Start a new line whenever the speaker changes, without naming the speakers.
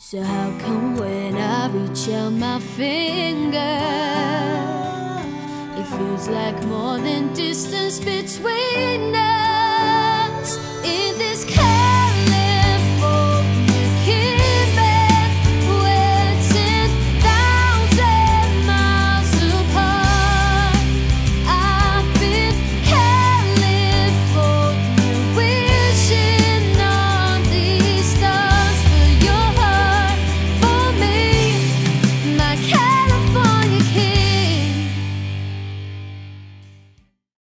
So how come when I reach out my finger, it feels like more than distance between us?